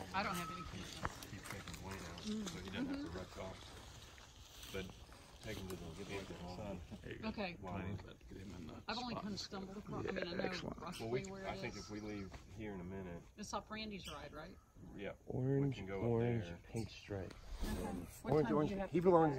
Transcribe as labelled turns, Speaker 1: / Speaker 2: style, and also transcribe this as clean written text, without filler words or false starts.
Speaker 1: I don't have any kids.
Speaker 2: Keep taking the weight out, so he doesn't have to rush off. But take him to the sun.
Speaker 1: Okay. I've only kind of stumbled across. I mean, I know roughly where it is.
Speaker 2: I think if we leave here in a minute.
Speaker 1: It's off Randy's ride, right?
Speaker 2: Yeah.
Speaker 3: Orange,
Speaker 2: we can go
Speaker 3: orange,
Speaker 2: up there.
Speaker 3: pink stripe.
Speaker 1: What time do you have
Speaker 3: He
Speaker 1: to
Speaker 3: belongs.